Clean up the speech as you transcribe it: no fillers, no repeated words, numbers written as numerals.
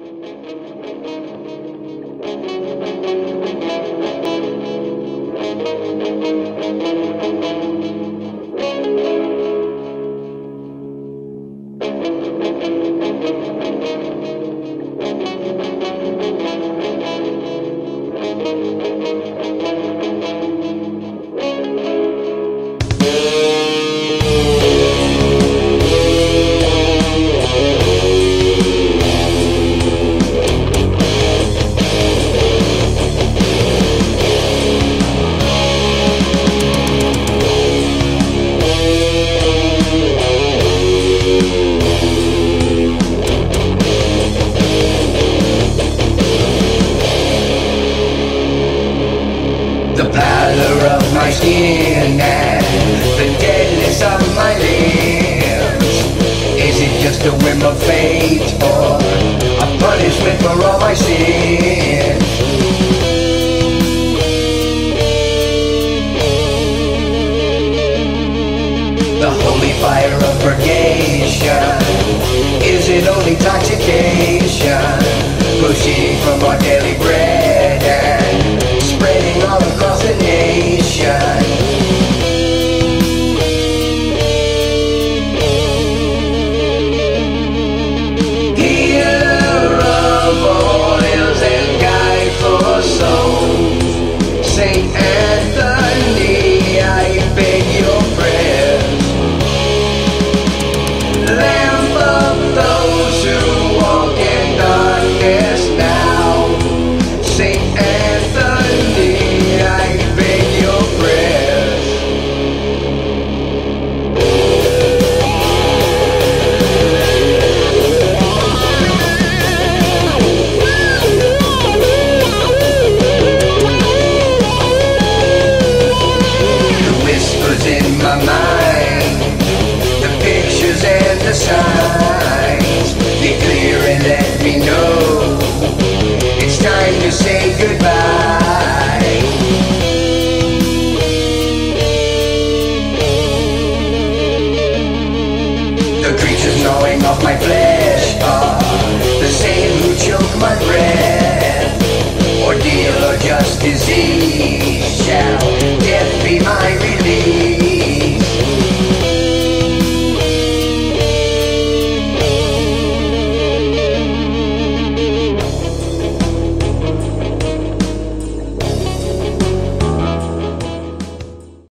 The pallor of my skin and the deadness of my limbs. Is it just a whim of fate or a punishment for all my sins? The holy fire of purgation, is it only intoxication? Pushing from our daily bread and spreading all across the nation. Healer of all ills and guide for souls, Saint Anthony, I beg your prayers. Lamp of those who walk in darkness now, Saint Anthony, I beg your prayers. The whispers in my mind, the pictures and the signs, get clear and let me know it's time to say goodbye. The creatures gnawing off my flesh are the same who choke my breath. Ordeal or just disease shall